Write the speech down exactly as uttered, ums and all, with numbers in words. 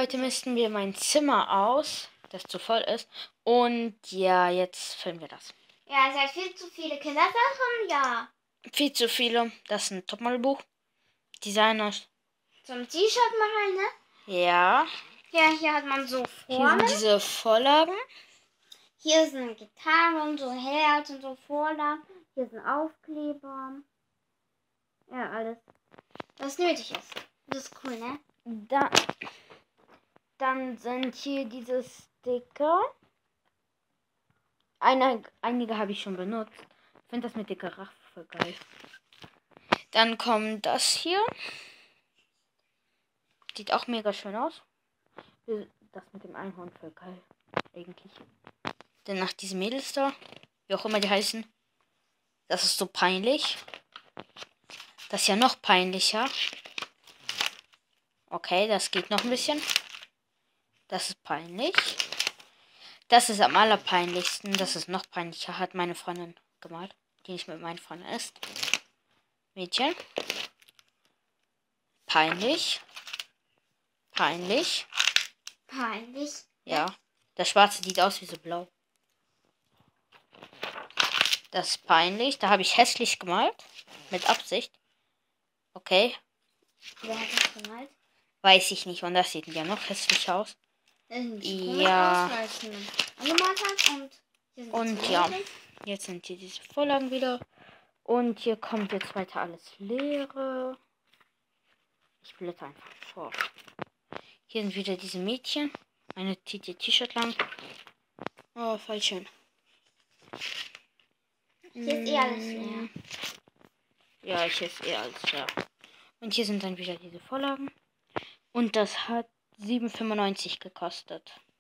Heute missten wir mein Zimmer aus, das zu voll ist. Und ja, jetzt filmen wir das. Ja, es hat viel zu viele Kindersachen, ja. Viel zu viele. Das ist ein Topmodelbuch. Designer. Zum T-Shirt machen, ne? Ja. Ja, hier hat man so Hier Formen. sind diese Vorlagen. Hier sind Gitarren, so Herz und so Vorlagen. Hier sind Aufkleber. Ja, alles, was nötig ist. Das ist cool, ne? Da, dann sind hier diese Sticker. Eine, einige habe ich schon benutzt. Ich finde das mit der Giraffe voll geil. Dann kommt das hier. Sieht auch mega schön aus. Das mit dem Einhorn voll geil. Eigentlich. Dann nach diesen Mädels da. Wie auch immer die heißen. Das ist so peinlich. Das ist ja noch peinlicher. Okay, das geht noch ein bisschen. Das ist peinlich. Das ist am allerpeinlichsten. Das ist noch peinlicher. Hat meine Freundin gemalt. Die nicht mit meinen Freunden ist. Mädchen. Peinlich. Peinlich. Peinlich. Ja. Das Schwarze sieht aus wie so blau. Das ist peinlich. Da habe ich hässlich gemalt. Mit Absicht. Okay. Wer hat das gemalt? Weiß ich nicht. Und das sieht ja noch hässlicher aus. Ja. Angemalt hat und hier und ja. Jetzt sind hier diese Vorlagen wieder. Und hier kommt jetzt weiter alles Leere. Ich blätter einfach vor. Hier sind wieder diese Mädchen. Eine zieht ihr T-Shirt lang. Oh, voll schön. Hier ist eh alles leer. Ja, hier ist eh alles leer. Und hier sind dann wieder diese Vorlagen. Und das hat sieben Euro fünfundneunzig gekostet.